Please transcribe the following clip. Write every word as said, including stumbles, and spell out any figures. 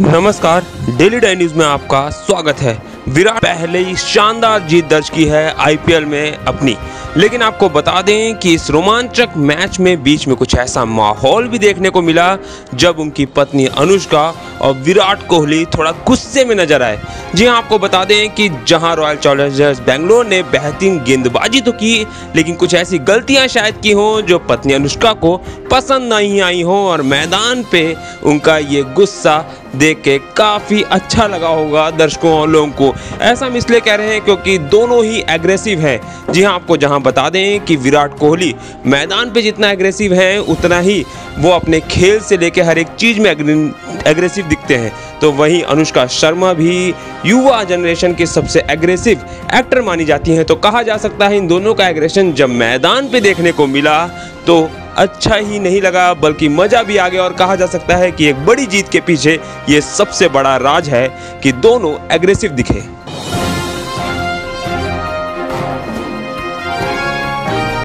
नमस्कार, daily die news में आपका स्वागत है। विराट पहले ही शानदार जीत दर्ज की है आईपीएल में अपनी, लेकिन आपको बता दें कि इस रोमांचक मैच में बीच में कुछ ऐसा माहौल भी देखने को मिला जब उनकी पत्नी अनुष्का और विराट कोहली थोड़ा गुस्से में नजर आए। जी हाँ, आपको बता दें कि जहां रॉयल चैलेंजर्स बैंगलोर ने बेहतरीन गेंदबाजी तो की, लेकिन कुछ ऐसी गलतियां शायद की हों जो पत्नी अनुष्का को पसंद नहीं आई हों, और मैदान पे उनका ये गुस्सा देख के काफ़ी अच्छा लगा होगा दर्शकों और लोगों को। ऐसा हम इसलिए कह रहे हैं क्योंकि दोनों ही एग्रेसिव हैं। जी हाँ, आपको जहां बता दें कि विराट कोहली मैदान पे जितना एग्रेसिव हैं उतना ही वो अपने खेल से लेकर हर एक चीज़ में एग्रेसिव दिखते हैं, तो वहीं अनुष्का शर्मा भी युवा जनरेशन के सबसे एग्रेसिव एक्टर मानी जाती हैं। तो कहा जा सकता है इन दोनों का एग्रेशन जब मैदान पे देखने को मिला तो अच्छा ही नहीं लगा, बल्कि मजा भी आ गया। और कहा जा सकता है कि एक बड़ी जीत के पीछे ये सबसे बड़ा राज है कि दोनों एग्रेसिव दिखे।